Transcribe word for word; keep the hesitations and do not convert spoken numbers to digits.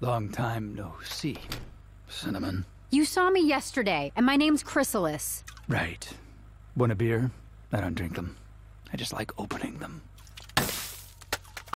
Long time no see, Cinnamon. You saw me yesterday, and my name's Chrysalis. Right. Want a beer? I don't drink them. I just like opening them.